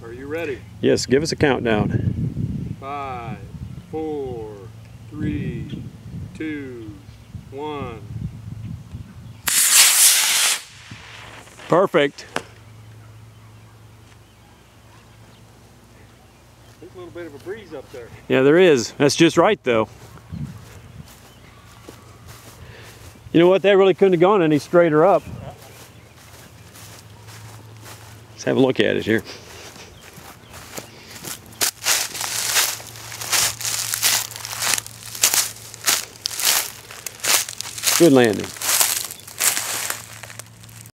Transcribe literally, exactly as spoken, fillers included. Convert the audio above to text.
Are you ready? Yes, give us a countdown. Five, four, three, two, one. Perfect. There's a little bit of a breeze up there. Yeah, there is. That's just right, though. You know what? That really couldn't have gone any straighter up. Let's have a look at it here. Good landing.